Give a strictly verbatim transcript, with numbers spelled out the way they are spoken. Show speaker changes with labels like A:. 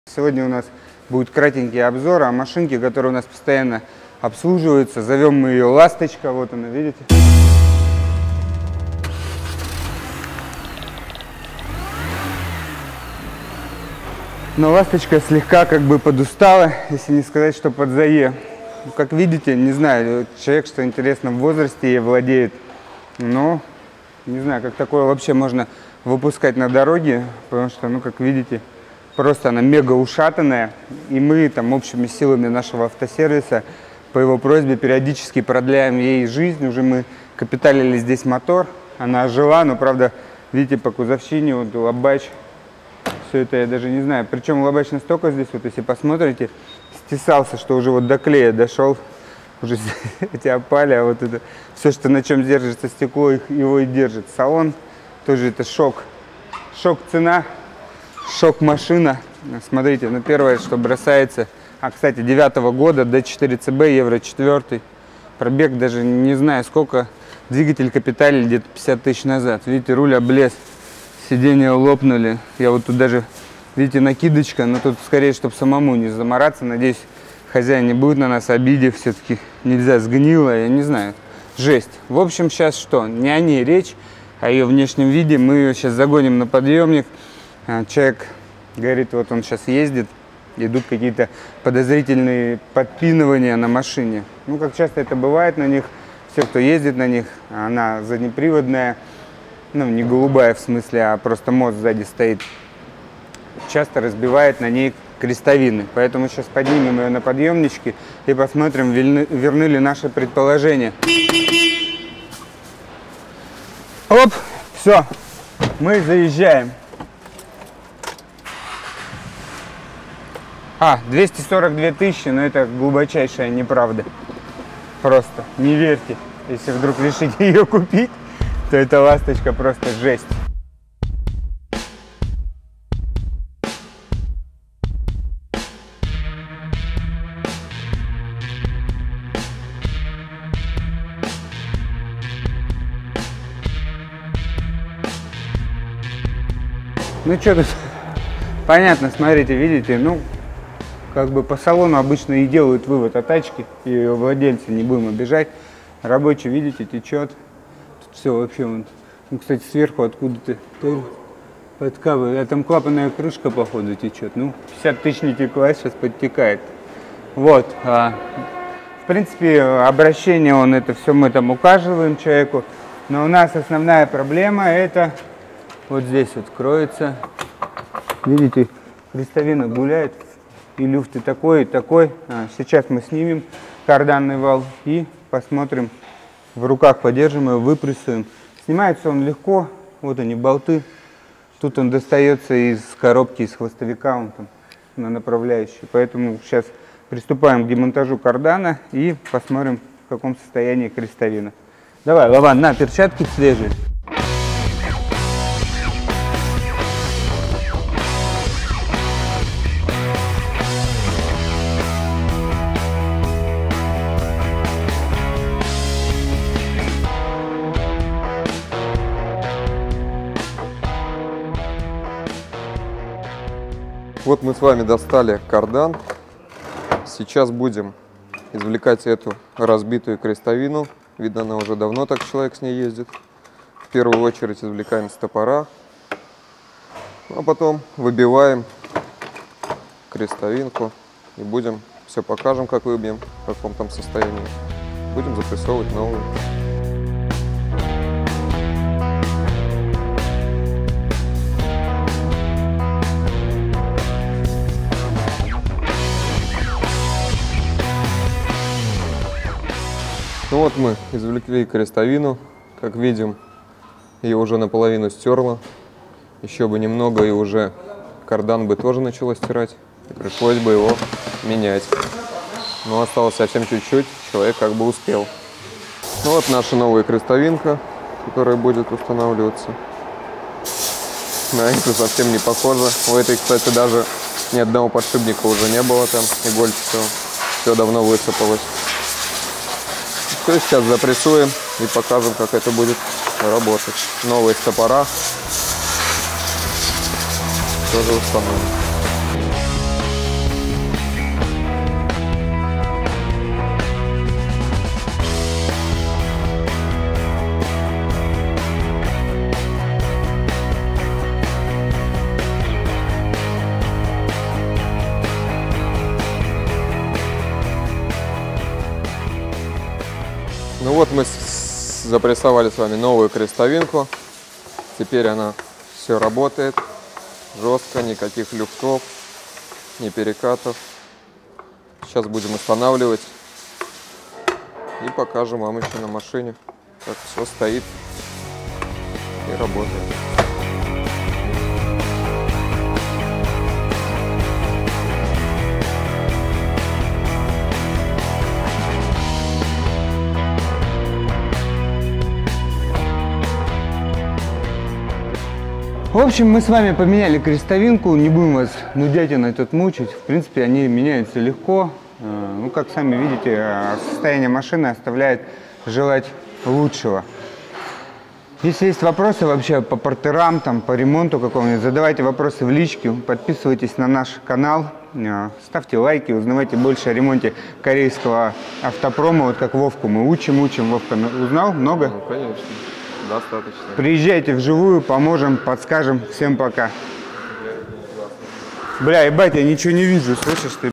A: Сегодня у нас будет кратенький обзор о машинке, которая у нас постоянно обслуживается. Зовем мы ее «Ласточка». Вот она, видите? Но «Ласточка» слегка как бы подустала, если не сказать, что подзае. Как видите, не знаю, человек, что интересно, в возрасте ей владеет. Но не знаю, как такое вообще можно выпускать на дороге, потому что, ну, как видите, просто она мега ушатанная. И мы там общими силами нашего автосервиса по его просьбе периодически продляем ей жизнь. Уже мы капиталили здесь мотор, она ожила, но, правда, видите, по кузовщине, вот лобач, все это я даже не знаю. Причем лобач настолько здесь, вот если посмотрите, стесался, что уже вот до клея дошел. Уже эти опали, а вот это все, что на чем держится стекло, их, его и держит. Салон тоже это шок. Шок цена, шок машина. Смотрите, ну первое, что бросается. А, кстати, девятого года, Д четыре Ц Б, Евро четыре. Пробег даже не знаю сколько. Двигатель капиталили где-то пятьдесят тысяч назад. Видите, руль облез, сиденья лопнули. Я вот тут даже, видите, накидочка, но тут скорее, чтобы самому не замораться. Надеюсь, хозяин не будет на нас обидев, все-таки нельзя, сгнило, я не знаю. Жесть. В общем, сейчас что? Не о ней речь, о ее внешнем виде. Мы ее сейчас загоним на подъемник. Человек говорит, вот он сейчас ездит, идут какие-то подозрительные подпинывания на машине. Ну, как часто это бывает на них, все, кто ездит на них, она заднеприводная, ну, не голубая в смысле, а просто мост сзади стоит, часто разбивает на ней крестовины. Поэтому сейчас поднимем ее на подъемнички и посмотрим, верны, верны ли наши предположения. Оп, все, мы заезжаем. А, двести сорок две тысячи, но это глубочайшая неправда. Просто не верьте. Если вдруг решите ее купить, то эта «Ласточка» просто жесть. Ну что тут, понятно, смотрите, видите, ну, как бы по салону обычно и делают вывод о тачке, и ее владельца, не будем обижать. Рабочий, видите, течет. Тут все вообще, вон. Ну, кстати, сверху откуда-то подкапывает, а там клапанная крышка, походу, течет. Ну, пятьдесят тысяч не текла, сейчас подтекает. Вот, а, в принципе, обращение, он, это все мы там указываем человеку, но у нас основная проблема это... Вот здесь вот кроется, видите, крестовина гуляет, и люфт и такой, и такой. А, сейчас мы снимем карданный вал и посмотрим, в руках подержим его, выпрессуем. Снимается он легко, вот они болты. Тут он достается из коробки, из хвостовика, он там на направляющий. Поэтому сейчас приступаем к демонтажу кардана и посмотрим, в каком состоянии крестовина. Давай, Лаван, на, перчатки свежие.
B: Вот мы с вами достали кардан. Сейчас будем извлекать эту разбитую крестовину. Видно, она уже давно так человек с ней ездит. В первую очередь извлекаем стопора, а потом выбиваем крестовинку и будем, все покажем, как выбьем, в каком там состоянии. Будем запрессовывать новую. Ну вот мы извлекли крестовину, как видим, ее уже наполовину стерло. Еще бы немного, и уже кардан бы тоже начало стирать, и пришлось бы его менять. Но осталось совсем чуть-чуть, человек как бы успел. Ну вот наша новая крестовинка, которая будет устанавливаться. На эту совсем не похоже. У этой, кстати, даже ни одного подшипника уже не было там, игольчатого. Все давно высыпалось. Все, сейчас запрессуем и покажем, как это будет работать. Новые стопора тоже установим. Вот мы с- запрессовали с вами новую крестовинку. Теперь она все работает жестко, никаких люфтов, ни перекатов. Сейчас будем устанавливать и покажем вам еще на машине, как все стоит и работает.
A: В общем, мы с вами поменяли крестовинку, не будем вас нудятиной тут мучить. В принципе, они меняются легко. Э, Ну, как сами видите, э, состояние машины оставляет желать лучшего. Если есть вопросы вообще по портерам, там, по ремонту какому-нибудь, задавайте вопросы в личке, подписывайтесь на наш канал, э, ставьте лайки, узнавайте больше о ремонте корейского автопрома. Вот как Вовку мы учим, учим. Вовка узнал много?
B: Ну, конечно, достаточно.
A: Приезжайте вживую, поможем, подскажем. Всем пока. Бля, ебать, я ничего не вижу, слышишь ты?